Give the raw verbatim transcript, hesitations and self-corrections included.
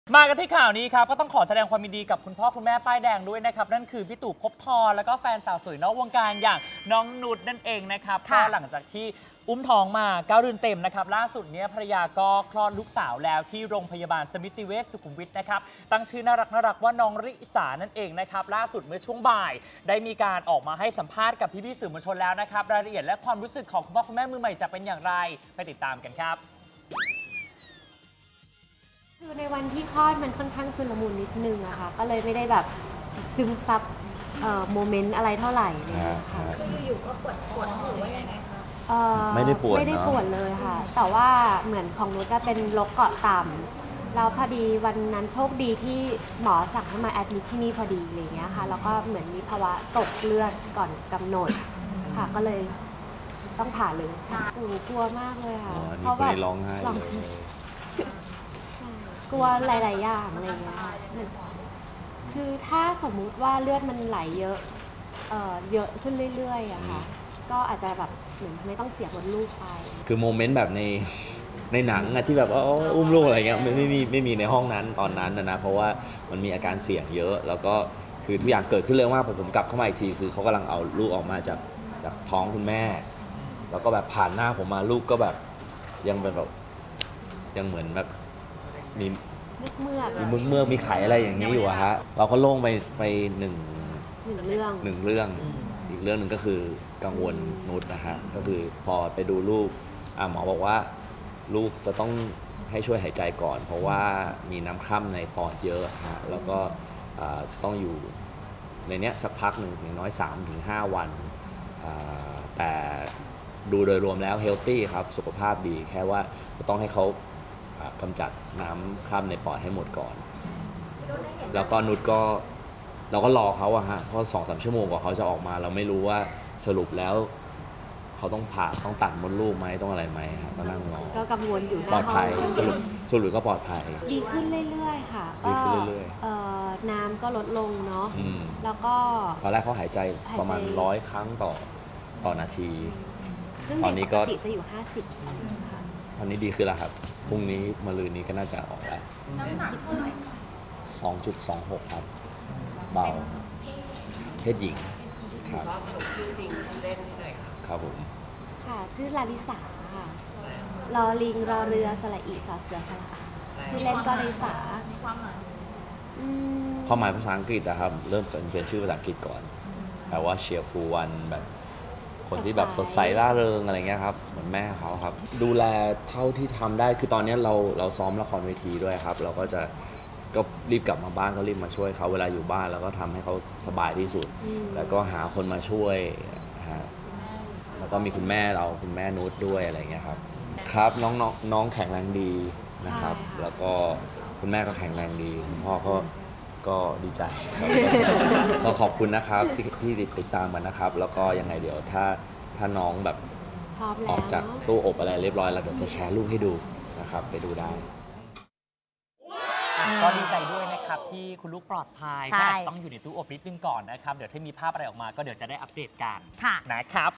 มากันที่ข่าวนี้ครับก็ต้องขอแสดงความยินดีกับคุณพ่อคุณแม่ป้ายแดงด้วยนะครับนั่นคือพี่ตู่ภพบทรแล้วก็แฟนสาวสวยนอกวงการอย่างน้องนุชนั่นเองนะครับก็หลังจากที่อุ้มท้องมาเก้าเดือนเต็มนะครับล่าสุดเนี้ยภรรยาก็คลอดลูกสาวแล้วที่โรงพยาบาลสมิติเวชสุขุมวิทนะครับตั้งชื่อน่ารักน่ารักว่าน้องริสานั่นเองนะครับล่าสุดเมื่อช่วงบ่ายได้มีการออกมาให้สัมภาษณ์กับพี่ๆสื่อมวลชนแล้วนะครับรายละเอียดและความรู้สึกของคุณพ่อคุณแม่มือใหม่จะเป็นอย่างไรไปติดตามกันครับคือในวันที่คลอดมันค่อนข้างชุลมุนนิดนึงอะค่ะก็เลยไม่ได้แบบซึมซับโมเมนต์อะไรเท่าไหร่เลยค่ะคืออยู่ก็ปวดปวดหรือว่ายังไงคะไม่ได้ปวดไม่ได้ปวดเลยค่ะแต่ว่าเหมือนของนุชเป็นโรคเกาะต่ำแล้วพอดีวันนั้นโชคดีที่หมอสั่งให้มาแอดมิทที่นี่พอดีอะไรเงี้ยค่ะแล้วก็เหมือนมีภาวะตกเลือดก่อนกำหนดค่ะก็เลยต้องผ่าเลยโอ้กลัวมากเลยค่ะเพราะว่าร้องไห้กลัวหลายๆอย่างอะไรเงี้ยคือถ้าสมมุติว่าเลือดมันไหลเยอะเอ่อเยอะขึ้นเรื่อยๆอะค่ะก็อาจจะแบบเหมือนไม่ต้องเสียมดลูกไปคือโมเมนต์แบบในในหนังอะที่แบบว่าอุ้มลูกอะไรเงี้ยไม่ไม่มีไม่มีในห้องนั้นตอนนั้นนะเพราะว่ามันมีอาการเสี่ยงเยอะแล้วก็คือทุกอย่างเกิดขึ้นเร็วมากพอผมกลับเข้ามาอีกทีคือเขากำลังเอาลูกออกมาจากจากท้องคุณแม่แล้วก็แบบผ่านหน้าผมมาลูกก็แบบยังเป็นแบบยังเหมือนแบบมีเมื่อมีเมื่อเมื่อมีไข่อะไรอย่างนี้อยู่อะฮะเราก็โล่งไปไปหนึ่งหนึ่งเรื่องหนึ่งเรื่องอีกเรื่องหนึ่งก็คือกังวลนุชนะฮะก็คือพอไปดูลูกหมอบอกว่าลูกจะต้องให้ช่วยหายใจก่อนเพราะว่ามีน้ำคร่ำในปอดเยอะฮะแล้วก็ต้องอยู่ในเนี้ยสักพักหนึ่งอย่างน้อย สามถึงห้า วันแต่ดูโดยรวมแล้วเฮลตี้ครับสุขภาพดีแค่ว่าต้องให้เขากำจัดน้ำข้ามในปอดให้หมดก่อนแล้วก็นุชก็เราก็รอเขาอะฮะเพราะสองสามชั่วโมงกว่าเขาจะออกมาเราไม่รู้ว่าสรุปแล้วเขาต้องผ่าต้องตัดมดลูกไหมต้องอะไรไหมครับก็นั่งรอก็กังวลอยู่ปลอดภัยสรุปสรุปก็ปลอดภัยดีขึ้นเรื่อยๆค่ะดีขึ้นเรื่อยๆน้ำก็ลดลงเนาะแล้วก็ตอนแรกเขาหายใจประมาณร้อยครั้งต่อต่อนาทีตอนนี้ก็ปกติจะอยู่ห้าสิบตอนนี้ดีขึ้นแล้วครับพรุ่งนี้มะรืนนี้ก็น่าจะออกแล้วน้ำหนักเท่าไหร่สองจุดสองหก ครับเบาเพศหญิงครับสรุปชื่อจริงชื่อเล่นให้หน่อยค่ะครับผมค่ะชื่อลาลิสาค่ะรอลิงรอเรือสระอีสอเสือสระชื่อเล่นก็ลิสาความหมายความหมายภาษาอังกฤษนะครับเริ่มเป็นชื่อภาษาอังกฤษก่อนแต่ว่าเชียร์ฟูวันแบบคนที่แบบสดใสร่าเริงอะไรเงี้ยครับเหมือนแม่เขาครับดูแลเท่าที่ทำได้คือตอนนี้เราเราซ้อมละครเวทีด้วยครับเราก็จะก็รีบกลับมาบ้านก็รีบมาช่วยเขาเวลาอยู่บ้านแล้วก็ทำให้เขาสบายที่สุดแล้วก็หาคนมาช่วยฮะแล้วก็มีคุณแม่เราคุณแม่นุชด้วยอะไรเงี้ยครับครับน้องน้องน้องแข็งแรงดีนะครับแล้วก็คุณแม่ก็แข็งแรงดีคุณพ่อก็ก็ดีใจก็ขอบคุณนะครับที่ที่ติดตามมันนะครับแล้วก็ยังไงเดี๋ยวถ้าถ้าน้องแบบออกจากตู้อบอะไรเรียบร้อยแล้วเดี๋ยวจะแชร์รูปให้ดูนะครับไปดูได้ก็ดีใจด้วยนะครับที่คุณลูกปลอดภัยก็อาจจะต้องอยู่ในตู้อบนิดนึงก่อนนะครับเดี๋ยวถ้ามีภาพอะไรออกมาก็เดี๋ยวจะได้อัปเดตกันนะครับ